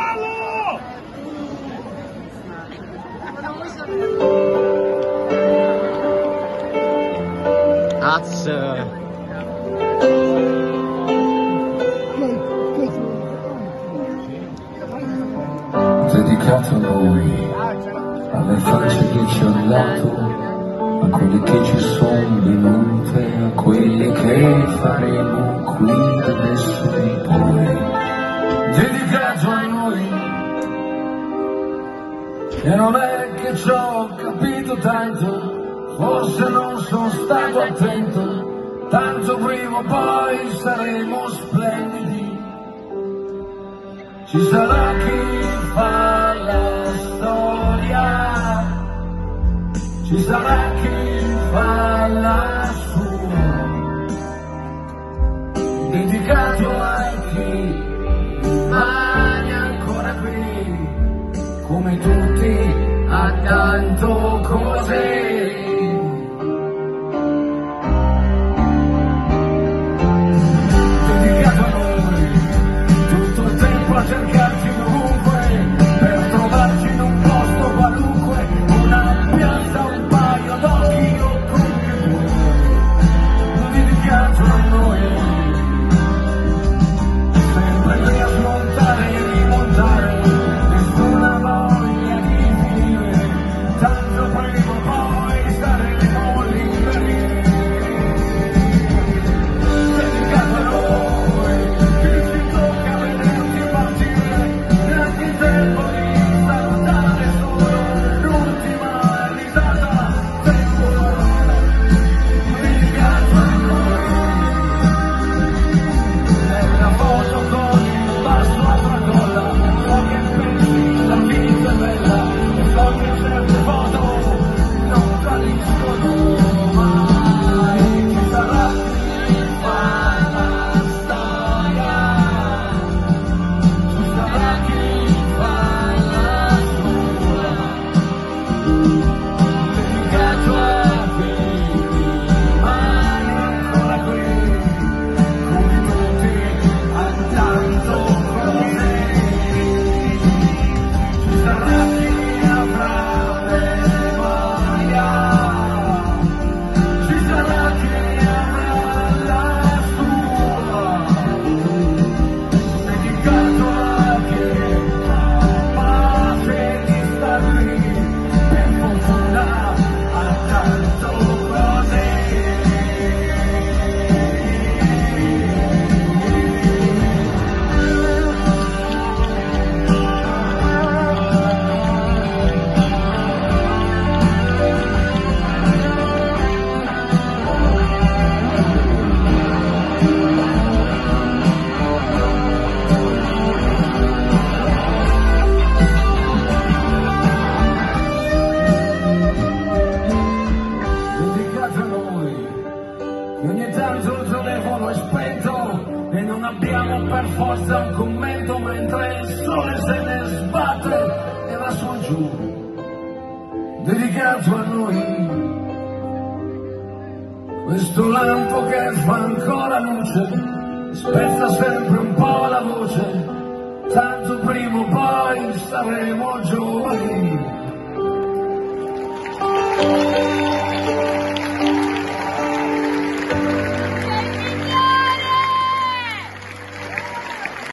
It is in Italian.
Dedicato a noi, alle facce che ci hanno dato, a quelle che ci sono venute, a quelle che faremo qui da adesso in poi. Dedicato a noi, e non è che ci ho capito tanto, forse non sono stato attento, tanto prima o poi saremo splendidi. Ci sarà chi fa la storia, ci sarà chi fa la sua, dedicato a chi rimane ancora qui, come tutti a tanto così. Dedicato a noi, tutto il tempo a cercarci ovunque, per trovarci in un posto qualunque, una piazza, un paio d'occhi o come vuoi. Dedicato a noi, sempre lì a smontare e rimontare, nessuna voglia di finire, tanto prima o poi saremo liberi. Dedicato a noi, che ci tocca vederti partire, neanche il tempo di salutare solo l'ultima risata temporale. Dedicato a noi, è una foto con il basso a tracolla, so che pensi la vita è bella, e so che certe foto non tradiscono mai. Ci sarà chi fa la storia, ci sarà chi fa la sua, dedicato a chi rimane ancora qui, come tutti a tanto così. Ci sarà chi avrà memoria, ci sarà chi avrà la sua, dedicato a chi ha pace di star lì, per fortuna a tanto così. Dedicato a noi, che ogni tanto il telefono è spento e non abbiamo per forza un commento, mentre il sole se ne sbatte e va su e giù. Dedicato a noi, questo lampo che fa ancora luce, spezza sempre un po' la voce, tanto prima o poi saremo giovani.